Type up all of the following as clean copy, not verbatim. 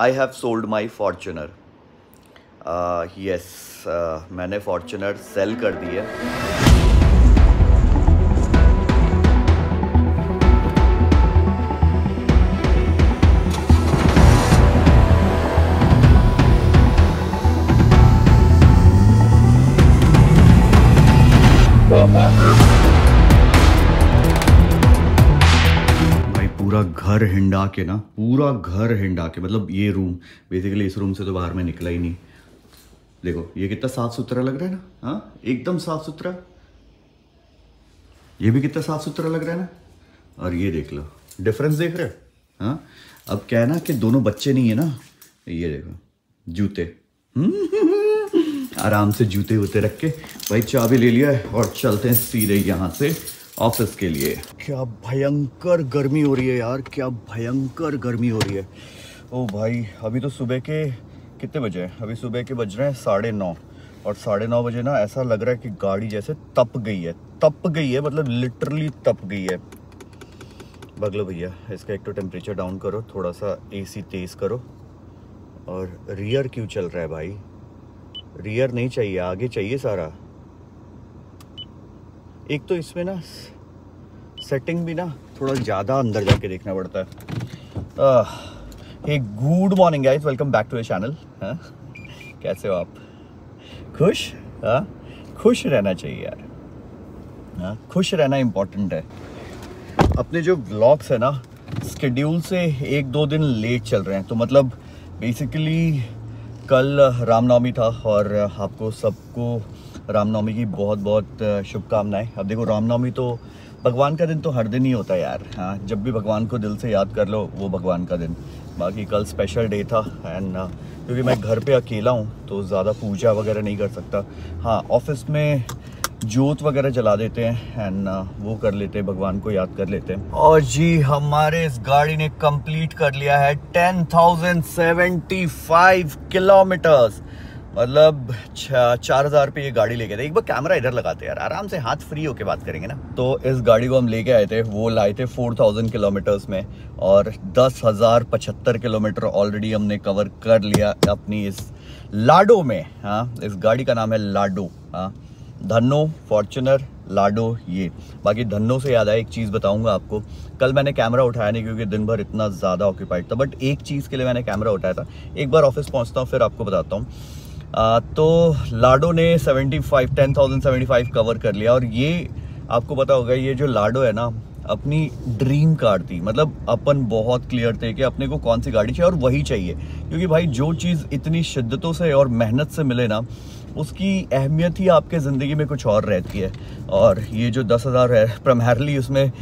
I have sold my Fortuner. Yes, मैंने Fortuner sell कर दी है। भाई पूरा घर हिंडा के ना, पूरा घर हिंडा के, मतलब ये रूम बेसिकली, इस रूम से तो बाहर में निकला ही नहीं। देखो ये कितना साफ सुथरा लग रहा है ना, हाँ एकदम साफ सुथरा। ये भी कितना साफ सुथरा लग रहा है ना। और ये देख लो, डिफरेंस देख रहे हो। हाँ अब क्या है ना कि दोनों बच्चे नहीं है ना, ये देखो जूते आराम से जूते वूते रख के भाई चाबी ले लिया है और चलते हैं सीधे यहाँ से ऑफिस के लिए। क्या भयंकर गर्मी हो रही है यार, क्या भयंकर गर्मी हो रही है। ओ भाई अभी तो सुबह के कितने बजे हैं? अभी सुबह के बज रहे हैं 9:30 और 9:30 बजे ना ऐसा लग रहा है कि गाड़ी जैसे तप गई है, तप गई है, मतलब लिटरली तप गई है। बगलो भैया इसका एक तो टेम्परेचर डाउन करो, थोड़ा सा AC तेज़ करो। और रियर क्यों चल रहा है भाई? रियर नहीं चाहिए, आगे चाहिए सारा। एक तो इसमें ना सेटिंग भी ना थोड़ा ज़्यादा अंदर जाके देखना पड़ता है। Hey good morning guys, welcome back to the channel. हाँ कैसे हो आप? खुश? हाँ खुश रहना चाहिए यार। हाँ खुश रहना इम्पोर्टेंट है। अपने जो व्लॉग्स है ना स्केड्यूल से 1-2 दिन लेट चल रहे हैं, तो मतलब बेसिकली कल रामनवमी था और आपको सबको रामनवमी की बहुत बहुत शुभकामनाएं। अब देखो रामनवमी तो भगवान का दिन तो हर दिन ही होता है यार। हाँ जब भी भगवान को दिल से याद कर लो वो भगवान का दिन। बाकी कल स्पेशल डे था एंड क्योंकि मैं घर पे अकेला हूँ तो ज़्यादा पूजा वगैरह नहीं कर सकता। हाँ ऑफिस में जोत वगैरह जला देते हैं एंड वो कर लेते हैं, भगवान को याद कर लेते हैं। और जी हमारे इस गाड़ी ने कंप्लीट कर लिया है 10,075 किलोमीटर्स, मतलब 4,000 पे ये गाड़ी लेके थे। एक बार कैमरा इधर लगाते यार, आराम से हाथ फ्री होके बात करेंगे ना। तो इस गाड़ी को हम लेके आए थे, वो लाए थे 4,000 किलोमीटर्स में और 10,075 किलोमीटर ऑलरेडी हमने कवर कर लिया अपनी इस लाडो में। हाँ इस गाड़ी का नाम है लाडो। हाँ धन्नो फॉर्च्यूनर लाडो ये। बाकी धन्नो से याद आया, एक चीज़ बताऊंगा आपको। कल मैंने कैमरा उठाया नहीं क्योंकि दिन भर इतना ज़्यादा ऑक्यूपाइड था, बट एक चीज़ के लिए मैंने कैमरा उठाया था। एक बार ऑफिस पहुंचता हूँ फिर आपको बताता हूँ। तो लाडो ने 10,075 कवर कर लिया। और ये आपको पता होगा, ये जो लाडो है ना अपनी ड्रीम कार थी। मतलब अपन बहुत क्लियर थे कि अपने को कौन सी गाड़ी चाहिए और वही चाहिए, क्योंकि भाई जो चीज़ इतनी शिद्दतों से और मेहनत से मिले ना उसकी अहमियत ही आपके ज़िंदगी में कुछ और रहती है। और ये जो 10,000 है प्राइमरली उसमें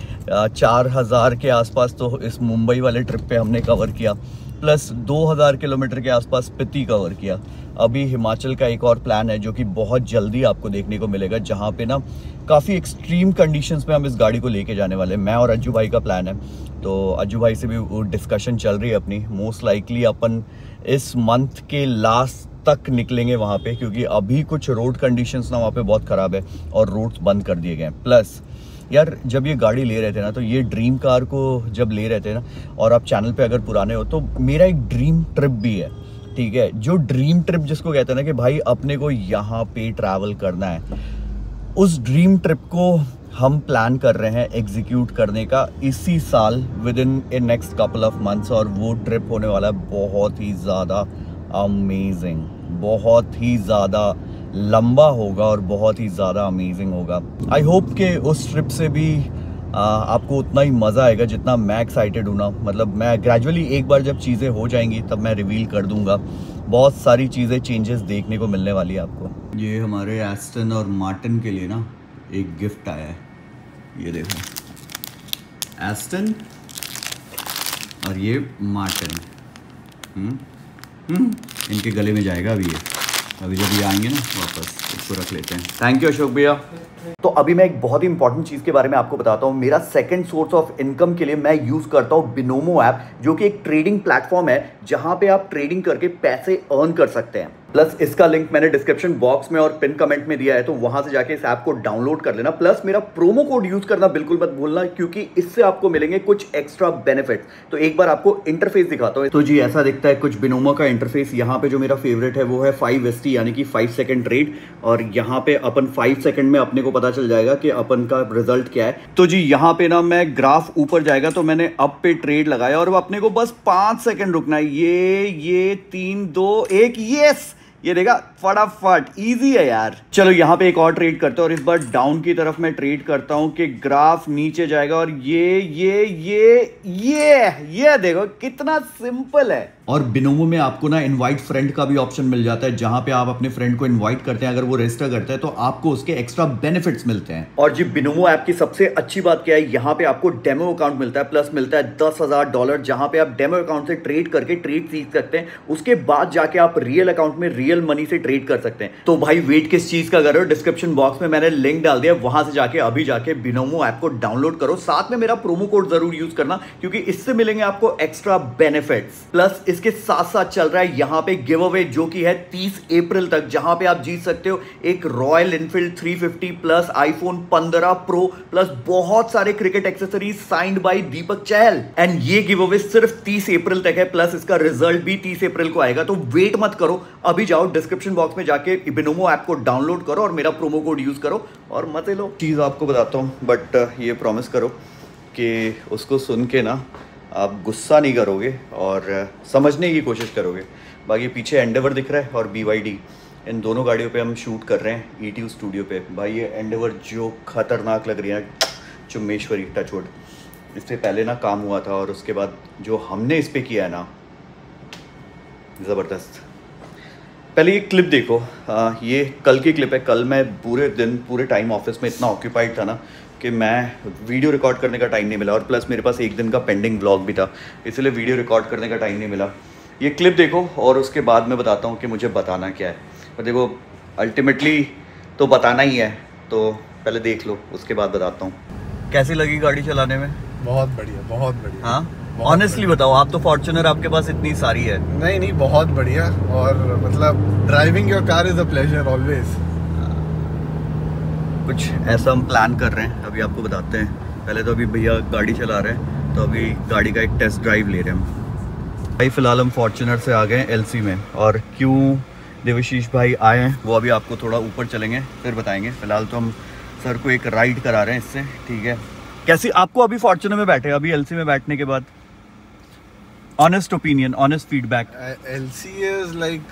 4,000 के आसपास तो इस मुंबई वाले ट्रिप पे हमने कवर किया, प्लस 2,000 किलोमीटर के आसपास स्पीति कवर किया। अभी हिमाचल का एक और प्लान है जो कि बहुत जल्दी आपको देखने को मिलेगा, जहाँ पे ना काफ़ी एक्सट्रीम कंडीशंस में हम इस गाड़ी को लेके जाने वाले हैं। मैं और अज्जू भाई का प्लान है, तो अज्जू भाई से भी वो डिस्कशन चल रही है अपनी। मोस्ट लाइकली अपन इस मंथ के लास्ट तक निकलेंगे वहाँ पे, क्योंकि अभी कुछ रोड कंडीशंस ना वहाँ पे बहुत ख़राब है और रोड्स बंद कर दिए गए हैं। प्लस यार जब ये गाड़ी ले रहे थे ना, तो ये ड्रीम कार को जब ले रहे थे ना, और आप चैनल पे अगर पुराने हो तो मेरा एक ड्रीम ट्रिप भी है, ठीक है। जो ड्रीम ट्रिप जिसको कहते हैं ना कि भाई अपने को यहाँ पे ट्रैवल करना है, उस ड्रीम ट्रिप को हम प्लान कर रहे हैं एग्जीक्यूट करने का इसी साल within a next couple of months. और वो ट्रिप होने वाला है बहुत ही ज़्यादा अमेजिंग, बहुत ही ज़्यादा लंबा होगा और बहुत ही ज़्यादा अमेजिंग होगा। आई होप कि उस ट्रिप से भी आपको उतना ही मज़ा आएगा जितना मैं एक्साइटेड हूँ ना। मतलब मैं ग्रेजुअली एक बार जब चीज़ें हो जाएंगी तब मैं रिवील कर दूंगा। बहुत सारी चीज़ें चेंजेस देखने को मिलने वाली है आपको। ये हमारे एस्टन और मार्टिन के लिए ना एक गिफ्ट आया है, ये देखो एस्टन और ये मार्टिन। इनके गले में जाएगा अभी ये, अभी जब ये आएंगे ना वापस इसको रख लेते हैं। थैंक यू अशोक भैया। तो अभी मैं एक बहुत ही इंपॉर्टेंट चीज़ के बारे में आपको बताता हूँ। मेरा सेकंड सोर्स ऑफ इनकम के लिए मैं यूज़ करता हूँ बिनोमो ऐप, जो कि एक ट्रेडिंग प्लेटफॉर्म है जहाँ पे आप ट्रेडिंग करके पैसे अर्न कर सकते हैं। प्लस इसका लिंक मैंने डिस्क्रिप्शन बॉक्स में और पिन कमेंट में दिया है, तो वहां से जाके इस ऐप को डाउनलोड कर लेना। प्लस मेरा प्रोमो कोड यूज करना बिल्कुल मत भूलना, क्योंकि इससे आपको मिलेंगे कुछ एक्स्ट्रा बेनिफिट। तो एक बार आपको इंटरफेस दिखाता हूँ। तो जी ऐसा दिखता है कुछ बिनोमो का इंटरफेस। यहाँ पे जो मेरा फेवरेट है वो है 5ST यानी कि 5 सेकंड ट्रेड, और यहाँ पे अपन 5 सेकंड में अपने को पता चल जाएगा कि अपन का रिजल्ट क्या है। तो जी यहाँ पे ना मैं ग्राफ ऊपर जाएगा तो मैंने अप पे ट्रेड लगाया और अपने को बस 5 सेकंड रुकना है। ये 3 2 1 यस, ये देखा फटाफट, इजी है यार। चलो यहाँ पे एक और ट्रेड करते हैं और इस बार डाउन की तरफ मैं ट्रेड करता हूं कि ग्राफ नीचे जाएगा और ये देखो कितना सिंपल है। और बिनोमो में आपको ना इनवाइट फ्रेंड का भी ऑप्शन मिल जाता है, जहां पे आप अपने फ्रेंड को इनवाइट करते हैं, अगर वो रजिस्टर करता है तो आपको उसके एक्स्ट्रा बेनिफिट्स मिलते हैं। और जी बिनोमो ऐप की सबसे अच्छी बात क्या है, यहाँ पे आपको डेमो अकाउंट मिलता है, प्लस मिलता है $10,000, जहां पे आप डेमो अकाउंट से ट्रेड करके ट्रेड सीख सकते हैं। उसके बाद जाके आप रियल अकाउंट में रियल मनी से ट्रेड कर सकते हैं। तो भाई वेट किस चीज का कर रहे हो, डिस्क्रिप्शन बॉक्स में मैंने लिंक डाल दिया, वहां से जाके अभी जाके बिनोमो ऐप को डाउनलोड करो। साथ में मेरा प्रोमो कोड जरूर यूज करना, क्योंकि इससे मिलेंगे आपको एक्स्ट्रा बेनिफिट्स। प्लस इसके साथ साथ चल रहा है यहाँ पे गिव अवे, जो कि है 30 अप्रैल तक, जहां पे आप जीत सकते हो एक Royal Enfield 350 plus iPhone 15 Pro plus बहुत सारे cricket accessories signed by Deepak Chahal. And ये गिव अवे सिर्फ 30 अप्रैल तक है, प्लस इसका रिजल्ट भी 30 अप्रैल को आएगा। तो वेट मत करो, अभी जाओ डिस्क्रिप्शन बॉक्स में जाके बिनोमो ऐप को डाउनलोड करो और मेरा प्रोमो कोड यूज करो और मजे लो। चीज आपको बताता हूँ, बट ये प्रॉमिस करो कि उसको सुन के ना आप गुस्सा नहीं करोगे और समझने की कोशिश करोगे। बाकी पीछे एंडेवर दिख रहा है और BYD, इन दोनों गाड़ियों पे हम शूट कर रहे हैं ETU स्टूडियो पे। भाई ये एंडेवर जो खतरनाक लग रही है, चुम्मेश्वरी टचवुड, इससे पहले ना काम हुआ था और उसके बाद जो हमने इस पे किया है ना, ज़बरदस्त। पहले ये क्लिप देखो, ये कल की क्लिप है। कल मैं पूरे दिन पूरे टाइम ऑफिस में इतना ऑक्यूपाइड था ना कि मैं वीडियो रिकॉर्ड करने का टाइम नहीं मिला, और प्लस मेरे पास एक दिन का पेंडिंग व्लॉग भी था, इसलिए वीडियो रिकॉर्ड करने का टाइम नहीं मिला। ये क्लिप देखो और उसके बाद मैं बताता हूँ कि मुझे बताना क्या है। और देखो अल्टीमेटली तो बताना ही है, तो पहले देख लो उसके बाद बताता हूँ। कैसी लगी गाड़ी चलाने में? बहुत बढ़िया, बहुत बढ़िया। हाँ ऑनेस्टली बताओ, आप तो फॉर्च्यूनर आपके पास इतनी सारी है। नहीं बहुत बढ़िया, और मतलब driving your car is a pleasure always. कुछ ऐसा हम प्लान कर रहे हैं, अभी आपको बताते हैं। पहले तो अभी भैया गाड़ी चला रहे हैं, तो अभी गाड़ी का एक टेस्ट ड्राइव ले रहे हैं हम। भाई फिलहाल हम फॉर्च्यूनर से आ गए हैं LC में, और क्यों देवाशीष भाई आए हैं वो अभी आपको थोड़ा ऊपर चलेंगे फिर बताएंगे। फिलहाल तो हम सर को एक राइड करा रहे हैं इससे, ठीक है। कैसी आपको अभी फॉर्च्यूनर में बैठे, अभी LC में बैठने के बाद honest opinion, honest feedback? LC is like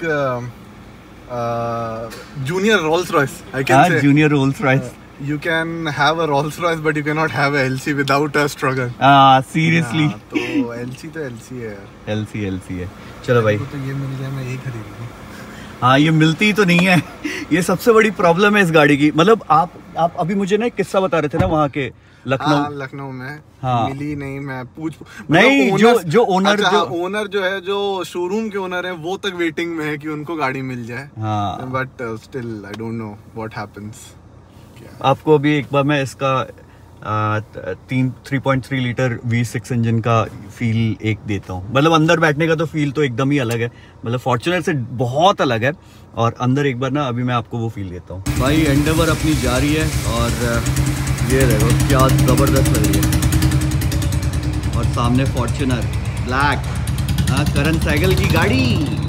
junior Rolls Royce, I can say. Junior Rolls Royce. You can have a Rolls Royce, but you cannot have a LC without a struggle. Seriously. तो LC तो LC है यार। LC है। चलो भाई, तो ये मिल जाए, मैं यही खरीदूंगा। हाँ ये मिलती तो नहीं है, ये सबसे बड़ी प्रॉब्लम है इस गाड़ी की। मतलब आप अभी मुझे ना एक किस्सा बता रहे थे ना वहाँ के लखनऊ में। हाँ मिली नहीं, मैं नहीं, जो ओनर, अच्छा, ओनर जो है, जो शोरूम के ओनर है, वो तक वेटिंग में है कि उनको गाड़ी मिल जाए। हाँ but still I don't know what happens. आपको अभी एक बार मैं इसका 3.3 लीटर V6 इंजन का फील एक देता हूँ। मतलब अंदर बैठने का तो फील तो एकदम ही अलग है, मतलब फॉर्च्यूनर से बहुत अलग है। और अंदर एक बार ना अभी मैं आपको वो फील देता हूँ। भाई एंडेवर अपनी जा रही है और ये देखो क्या ज़बरदस्त लग रही है। और सामने फॉर्च्यूनर ब्लैक, करण साइकिल की गाड़ी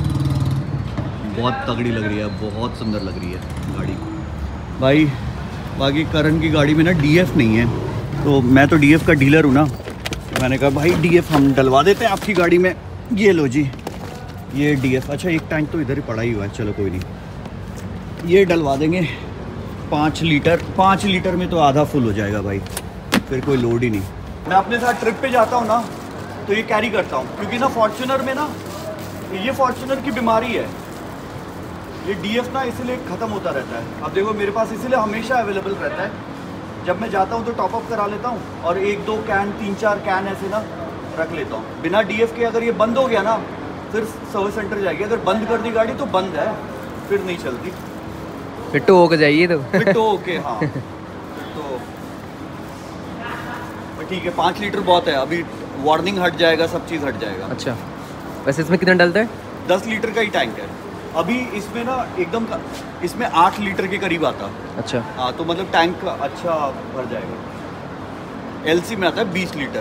बहुत तगड़ी लग रही है, बहुत सुंदर लग रही है गाड़ी भाई। बाकी करण की गाड़ी में ना DF नहीं है, तो मैं तो DF का डीलर हूँ ना, तो मैंने कहा भाई DF हम डलवा देते हैं आपकी गाड़ी में। ये लो जी, ये DF। अच्छा एक टैंक तो इधर ही पड़ा ही हुआ है, चलो कोई नहीं, ये डलवा देंगे 5 लीटर में तो आधा फुल हो जाएगा भाई, फिर कोई लोड ही नहीं। मैं अपने साथ ट्रिप पे जाता हूँ ना तो ये कैरी करता हूँ, क्योंकि ना फॉर्च्यूनर में ना ये फॉर्च्यूनर की बीमारी है, ये DF ना इसलिए ख़त्म होता रहता है। अब देखो मेरे पास इसलिए हमेशा अवेलेबल रहता है, जब मैं जाता हूँ तो टॉपअप करा लेता हूँ और 1-2 कैन 3-4 कैन ऐसे ना रख लेता हूँ बिना DF के। अगर ये बंद हो गया ना फिर सर्विस सेंटर जाएगी, अगर बंद कर दी गाड़ी तो बंद है, फिर नहीं चलती। फिट्टो होके जाइए तो फिट्टो होके, हाँ तो ठीक है। 5 लीटर बहुत है, अभी वार्निंग हट जाएगा, सब चीज़ हट जाएगा। अच्छा, वैसे इसमें कितना डलता है? 10 लीटर का ही टैंक है। अभी इसमें ना एकदम इसमें 8 लीटर के करीब आता। अच्छा हाँ, तो मतलब टैंक अच्छा भर जाएगा। एलसी में आता है 20 लीटर।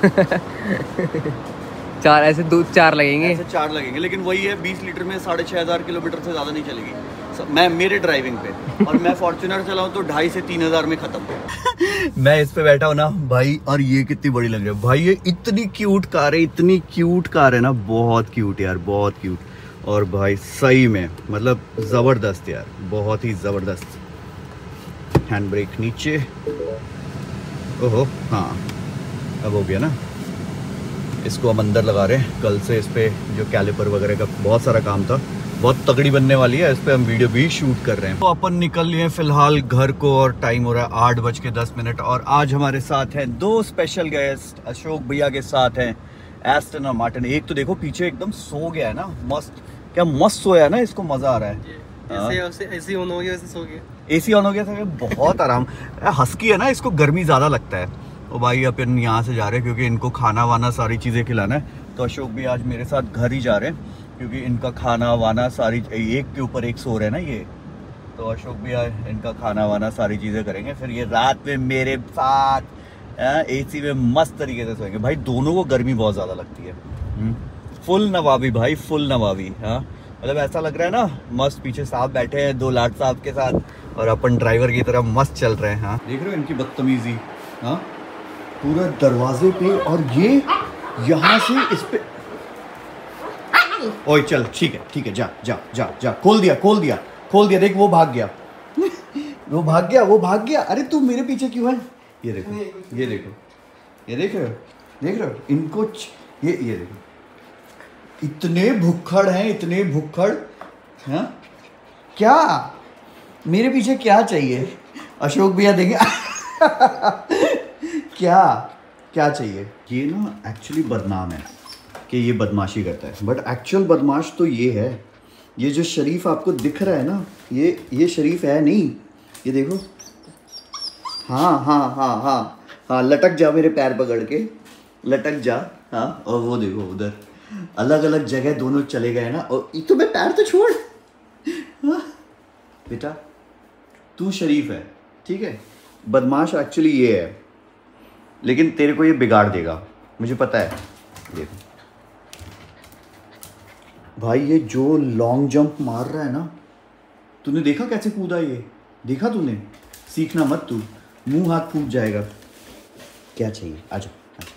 4 ऐसे 2-4 लगेंगे। ऐसे 4 लगेंगे, लेकिन वही है 20 लीटर में 6500 किलोमीटर से ज़्यादा नहीं चलेगी मैं मेरे ड्राइविंग पे। और मैं फॉर्च्यूनर चलाऊँ तो 2500 से 3000 में ख़त्म। मैं इस पे बैठा हूँ ना भाई, और ये कितनी बड़ी लग रही है भाई। ये इतनी क्यूट कार है, इतनी क्यूट कार है ना, बहुत क्यूट यार, बहुत क्यूट। और भाई सही में मतलब ज़बरदस्त यार, बहुत ही ज़बरदस्त। हैंड ब्रेक नीचे, ओहो हाँ अब हो गया ना। इसको हम अंदर लगा रहे हैं। कल से इस पर जो कैलिपर वगैरह का बहुत सारा काम था, बहुत तगड़ी बनने वाली है। इस पर हम वीडियो भी शूट कर रहे हैं। तो अपन निकल लिए फिलहाल घर को और टाइम हो रहा है 8:10। और आज हमारे साथ हैं 2 स्पेशल गेस्ट। अशोक भैया के साथ हैं एस्टन और मार्टिन। एक तो देखो पीछे एकदम सो गया है ना, मस्त, क्या मस्त सोया है ना, इसको मजा आ रहा है। एसी ऑन हो गया, वैसे सो गया। एसी ऑन हो गया था, बहुत आराम। हस्की है ना, इसको गर्मी ज़्यादा लगता है। तो भाई अपन यहाँ से जा रहे हैं क्योंकि इनको खाना वाना सारी चीज़ें खिलाना है। तो अशोक भी आज मेरे साथ घर ही जा रहे हैं क्योंकि इनका खाना वाना सारी एक के ऊपर एक सो रहे हैं ना ये। तो अशोक भी आज इनका खाना वाना सारी चीज़ें करेंगे, फिर ये रात में मेरे साथ एसी में मस्त तरीके से सोएंगे। भाई दोनों को गर्मी बहुत ज़्यादा लगती है। फुल नवाबी भाई, फुल नवाबी। हाँ मतलब ऐसा लग रहा है ना, मस्त पीछे साहब बैठे हैं 2 लाट साहब के साथ और अपन ड्राइवर की तरह मस्त चल रहे हैं। हाँ देख रहे हो इनकी बदतमीजी, हाँ पूरा दरवाजे पे, और ये यहाँ से इस पे। ओए चल ठीक है जा जा जा जा, खोल दिया। देख वो भाग गया वो भाग गया। अरे तू मेरे पीछे क्यों है? ये देखो ये देख रहे हो इनको, ये देखो इतने भुक्खड़। हाँ क्या मेरे पीछे क्या चाहिए? अशोक भैया देंगे क्या चाहिए? ये ना एक्चुअली बदनाम है कि ये बदमाशी करता है, बट एक्चुअल बदमाश तो ये है। ये जो शरीफ आपको दिख रहा है ना, ये शरीफ है नहीं। ये देखो, हाँ लटक जा, मेरे पैर पकड़ के लटक जा। हाँ और वो देखो उधर अलग अलग जगह दोनों चले गए ना। और तो मैं पैर तो छोड़। हाँ? बेटा तू शरीफ है, ठीक है, बदमाश एक्चुअली ये है, लेकिन तेरे को ये बिगाड़ देगा, मुझे पता है। देखो भाई ये जो लॉन्ग जंप मार रहा है ना, तूने देखा कैसे कूदा? ये देखा तूने? सीखना मत तू, मुंह हाथ फूट जाएगा। क्या चाहिए? आजा।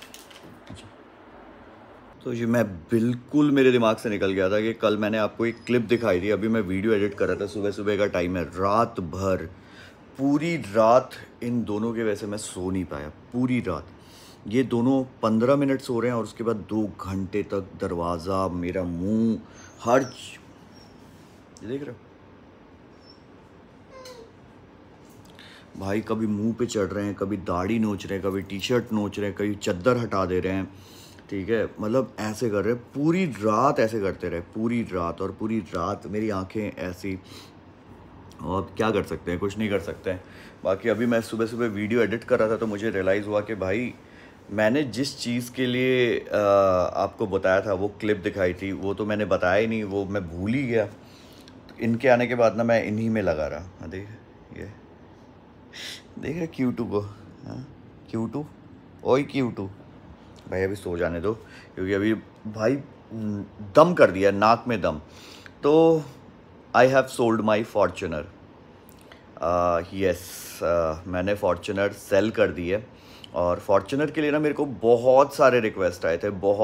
तो ये मैं बिल्कुल मेरे दिमाग से निकल गया था कि कल मैंने आपको एक क्लिप दिखाई थी। अभी मैं वीडियो एडिट कर रहा था, सुबह का टाइम है, रात भर पूरी रात इन दोनों के वैसे मैं सो नहीं पाया पूरी रात। ये दोनों 15 मिनट सो रहे हैं और उसके बाद 2 घंटे तक दरवाज़ा, मेरा मुंह, हर ये देख रहे हो भाई, कभी मुंह पे चढ़ रहे हैं, कभी दाढ़ी नोच रहे हैं, कभी टी शर्ट नोच रहे हैं, कभी चद्दर हटा दे रहे हैं, ठीक है। मतलब ऐसे कर रहे हैं पूरी रात, ऐसे करते रहे पूरी रात। और पूरी रात मेरी आंखें ऐसी, और क्या कर सकते हैं, कुछ नहीं कर सकते हैं। बाकी अभी मैं सुबह वीडियो एडिट कर रहा था तो मुझे रियलाइज़ हुआ कि भाई मैंने जिस चीज़ के लिए आपको बताया था, वो क्लिप दिखाई थी, वो तो मैंने बताया ही नहीं, वो मैं भूल ही गया। तो इनके आने के बाद ना मैं इन्हीं में लगा रहा। देख ये देख रहे क्यूटू को, हाँ क्यूटू, ओए क्यूटू भाई अभी सो जाने दो, क्योंकि अभी भाई दम कर दिया, नाक में दम। तो I have sold my Fortuner. Yes, मैंने फॉर्च्यूनर सेल कर दी है। और फॉर्च्यूनर के लिए ना मेरे को बहुत सारे रिक्वेस्ट आए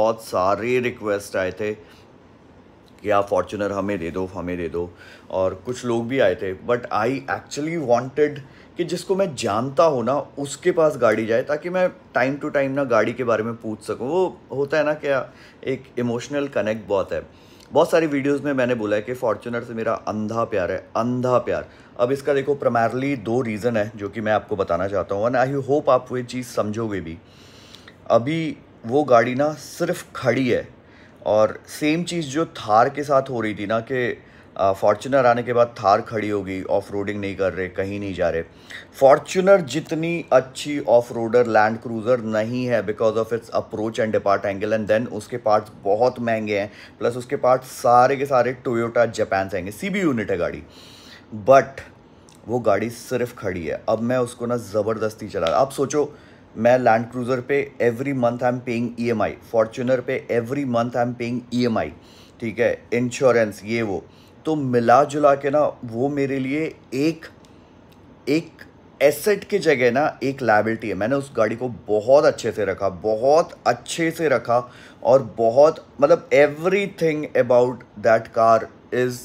थे कि आप फॉर्च्यूनर हमें दे दो। और कुछ लोग भी आए थे, बट आई एक्चुअली वांटेड कि जिसको मैं जानता हूँ ना उसके पास गाड़ी जाए, ताकि मैं टाइम टू टाइम ना गाड़ी के बारे में पूछ सकूँ। वो होता है ना, क्या एक इमोशनल कनेक्ट बहुत है। बहुत सारी वीडियोस में मैंने बोला है कि फॉर्च्यूनर से मेरा अंधा प्यार है, अंधा प्यार। अब इसका देखो प्राइमरली 2 रीज़न है जो कि मैं आपको बताना चाहता हूँ, एंड आई होप आप वो चीज़ समझोगे भी। अभी वो गाड़ी ना सिर्फ खड़ी है, और सेम चीज़ जो थार के साथ हो रही थी ना, कि फॉर्च्यूनर आने के बाद थार खड़ी होगी, ऑफ रोडिंग नहीं कर रहे, कहीं नहीं जा रहे। फॉर्च्यूनर जितनी अच्छी ऑफ रोडर लैंड क्रूज़र नहीं है because of its approach and depart angle, and then उसके पार्ट्स बहुत महंगे हैं, प्लस उसके पार्ट्स सारे के सारे टोयोटा जापान से आएंगे। CB यूनिट है गाड़ी, बट वो गाड़ी सिर्फ खड़ी है। अब मैं उसको ना ज़बरदस्ती चला, आप सोचो मैं लैंड क्रूज़र पे every month I am paying EMI, Fortuner पे every month I am paying EMI, ठीक है, इंश्योरेंस ये वो, तो मिला जुला के ना वो मेरे लिए एक एसेट की जगह ना एक लायबिलिटी है। मैंने उस गाड़ी को बहुत अच्छे से रखा, बहुत अच्छे से रखा, और बहुत मतलब everything about that car is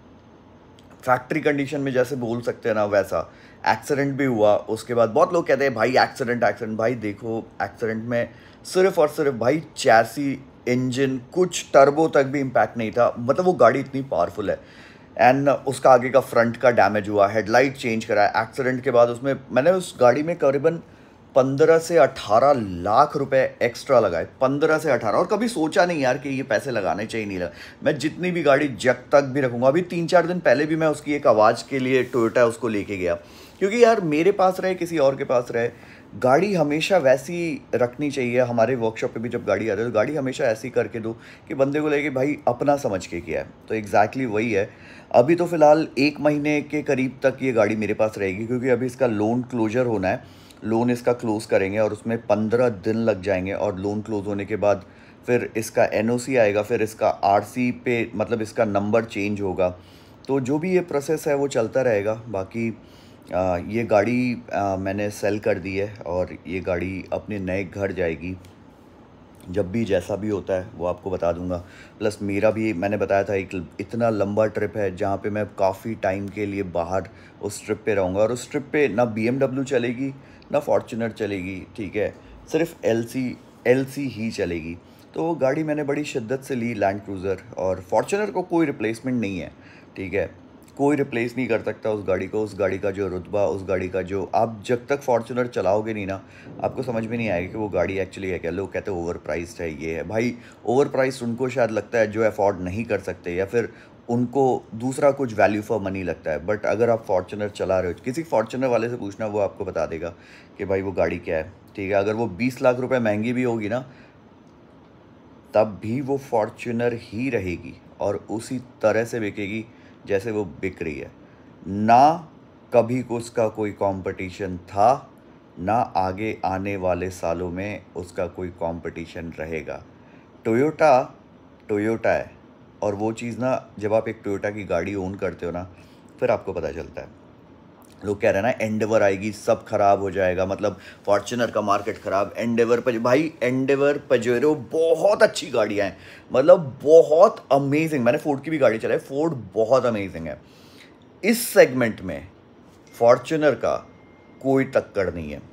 factory condition में, जैसे बोल सकते हैं ना वैसा। एक्सीडेंट भी हुआ उसके बाद, बहुत लोग कहते हैं भाई एक्सीडेंट भाई देखो एक्सीडेंट में सिर्फ और सिर्फ भाई चैसी, इंजन, कुछ टर्बो तक भी इम्पैक्ट नहीं था, मतलब वो गाड़ी इतनी पावरफुल है। एंड उसका आगे का फ्रंट का डैमेज हुआ, हेडलाइट चेंज कराया एक्सीडेंट के बाद। उसमें मैंने उस गाड़ी में करीबन 15 से 18 लाख रुपए एक्स्ट्रा लगाए, 15 से 18, और कभी सोचा नहीं यार कि ये पैसे लगाने चाहिए, नहीं लगा। मैं जितनी भी गाड़ी जग तक भी रखूँगा, अभी 3-4 दिन पहले भी मैं उसकी एक आवाज़ के लिए टोयोटा उसको लेके गया, क्योंकि यार मेरे पास रहे किसी और के पास रहे, गाड़ी हमेशा वैसी रखनी चाहिए। हमारे वर्कशॉप पे भी जब गाड़ी आती है तो गाड़ी हमेशा ऐसी करके दो कि बंदे को लगे भाई अपना समझ के किया है। तो एग्जैक्टली वही है। अभी तो फ़िलहाल 1 महीने के करीब तक ये गाड़ी मेरे पास रहेगी, क्योंकि अभी इसका लोन क्लोजर होना है, लोन इसका क्लोज़ करेंगे और उसमें 15 दिन लग जाएंगे, और लोन क्लोज़ होने के बाद फिर इसका NOC आएगा, फिर इसका RC पे मतलब इसका नंबर चेंज होगा। तो जो भी ये प्रोसेस है वो चलता रहेगा। बाकी ये गाड़ी मैंने सेल कर दी है, और ये गाड़ी अपने नए घर जाएगी। जब भी जैसा भी होता है वो आपको बता दूंगा। प्लस मेरा भी मैंने बताया था एक इतना लंबा ट्रिप है जहाँ पे मैं काफ़ी टाइम के लिए बाहर उस ट्रिप पे रहूँगा, और उस ट्रिप पे ना BMW चलेगी ना फॉर्च्यूनर चलेगी, ठीक है, सिर्फ LC ही चलेगी। तो वो गाड़ी मैंने बड़ी शिद्दत से ली, लैंड क्रूज़र, और फॉर्च्यूनर को कोई रिप्लेसमेंट नहीं है, ठीक है, कोई रिप्लेस नहीं कर सकता उस गाड़ी को। उस गाड़ी का जो रुतबा, उस गाड़ी का जो, आप जब तक फॉर्च्यूनर चलाओगे नहीं ना, आपको समझ में नहीं आएगा कि वो गाड़ी एक्चुअली है क्या। लोग कहते हैं ओवर प्राइस्ड है, ये है भाई, ओवर प्राइस्ड उनको शायद लगता है जो अफोर्ड नहीं कर सकते, या फिर उनको दूसरा कुछ वैल्यू फॉर मनी लगता है। बट अगर आप फॉर्च्यूनर चला रहे हो, किसी फॉर्च्यूनर वाले से पूछना, वो आपको बता देगा कि भाई वो गाड़ी क्या है, ठीक है। अगर वो 20 लाख रुपए महंगी भी होगी ना, तब भी वो फॉर्च्यूनर ही रहेगी और उसी तरह से बिकेगी जैसे वो बिक रही है। ना कभी उसका कोई कंपटीशन था, ना आगे आने वाले सालों में उसका कोई कंपटीशन रहेगा। टोयोटा है, और वो चीज़ ना जब आप एक टोयोटा की गाड़ी ओन करते हो ना, फिर आपको पता चलता है। लोग कह रहे हैं ना एंडेवर आएगी सब खराब हो जाएगा, मतलब फॉर्च्यूनर का मार्केट खराब। एंडेवर भाई एंडेवर पजेरो बहुत अच्छी गाड़ियाँ हैं, मतलब बहुत अमेजिंग। मैंने फोर्ड की भी गाड़ी चलाई, फोर्ड बहुत अमेजिंग है। इस सेगमेंट में फॉर्च्यूनर का कोई टक्कर नहीं है,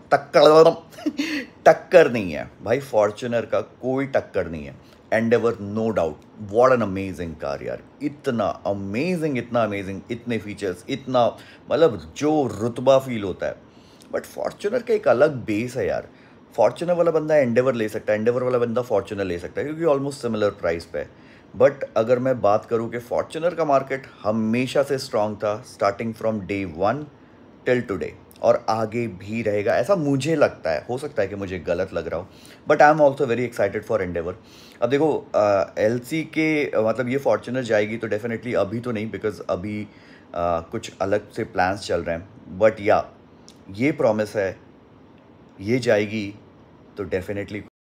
टक्कर नहीं है भाई, फॉर्च्यूनर का कोई टक्कर नहीं है। Endeavour no doubt, what an amazing car यार, इतना अमेजिंग, इतने फीचर्स, इतना मतलब जो रुतबा फील होता है। बट फॉर्च्यूनर का एक अलग बेस है यार। फॉर्च्यूनर वाला बंदा एंडेवर ले सकता है, एंडेवर वाला बंदा फॉर्च्यूनर ले सकता है, क्योंकि ऑलमोस्ट सिमिलर प्राइस पे है। बट अगर मैं बात करूँ कि फॉर्च्यूनर का मार्केट हमेशा से स्ट्रांग था, starting from day 1 till today, और आगे भी रहेगा, ऐसा मुझे लगता है। हो सकता है कि मुझे गलत लग रहा हो, but I am also very excited for Endeavour. अब देखो LC के मतलब ये फॉर्च्यूनर जाएगी तो डेफिनेटली अभी तो नहीं, बिकॉज अभी कुछ अलग से प्लान्स चल रहे हैं। बट या ये प्रॉमिस है, ये जाएगी तो डेफिनेटली